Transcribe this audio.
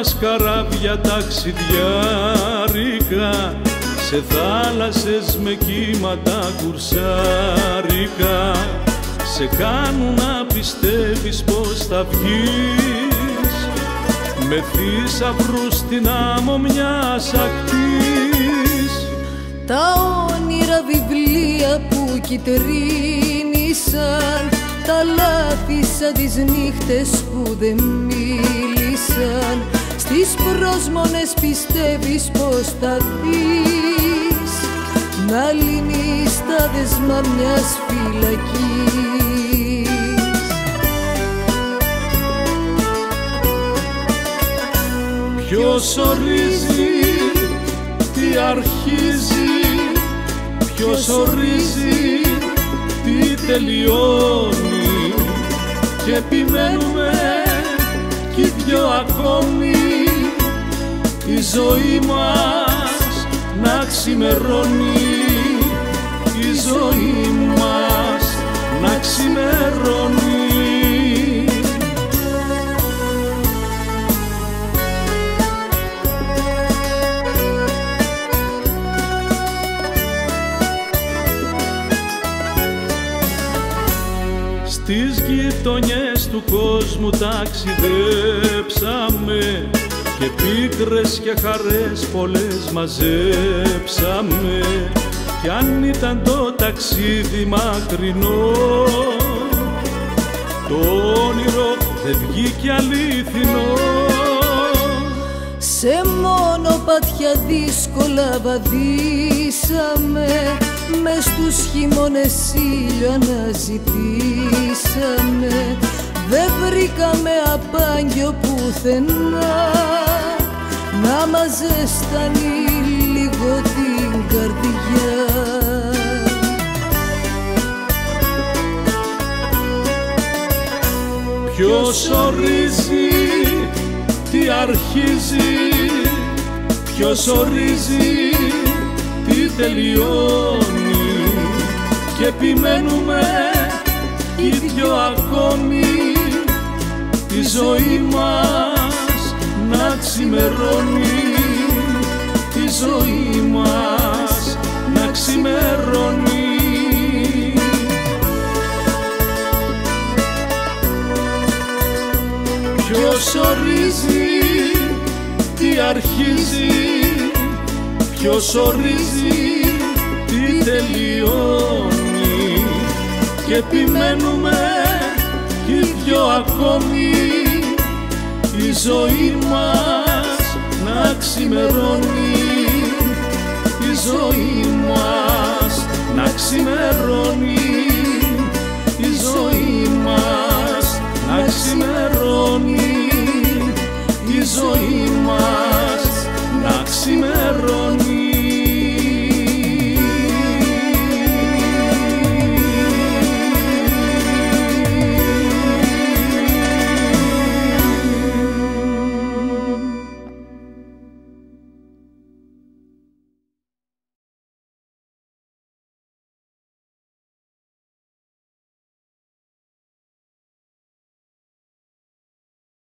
μας καράβια ταξιδιάρικα, σε θάλασσες με κύματα κουρσάρικα, σε κάνουν να πιστεύεις πως θα βγεις με θησαυρούς στην άμμο μιας ακτής. Τα όνειρα βιβλία που κυτρίνησαν, τα λάθη σαν τις νύχτες που δεν μίλησαν, στις πρόσμονες πιστεύεις πως θα δεις να λύνεις τα δεσμά μιας φυλακής. Ποιος ορίζει τι αρχίζει, ποιος ορίζει τι τελειώνει, και επιμένουμε κι οι δυο ακόμη η ζωή μας να ξημερώνει, η ζωή μας να ξημερώνει. Στις γειτονιές του κόσμου ταξιδέψαμε και πίκρες και χαρές πολλές μαζέψαμε, κι αν ήταν το ταξίδι μακρινό, το όνειρο δεν βγήκε αληθινό. Σε μονοπάτια δύσκολα βαδίσαμε, μες στους χειμώνες ήλιο αναζητήσαμε, δεν βρήκαμε απάγγιο πουθενά να μας ζεστάνει λίγο την καρδιά. Ποιος ορίζει τι αρχίζει, ποιος ορίζει τι τελειώνει, και επιμένουμε οι δυο ακόμη η ζωή μας να ξημερώνει, η ζωή μας να ξημερώνει. Ποιος ορίζει τι αρχίζει, ποιος ορίζει τι τελειώνει, και επιμένουμε κι οι δυο ακόμη η ζωή μας να ξημερώνει, η ζωή μας να ξημερώνει, η ζωή μας να ξημερώνει, η ζωή μας να ξημερώνει.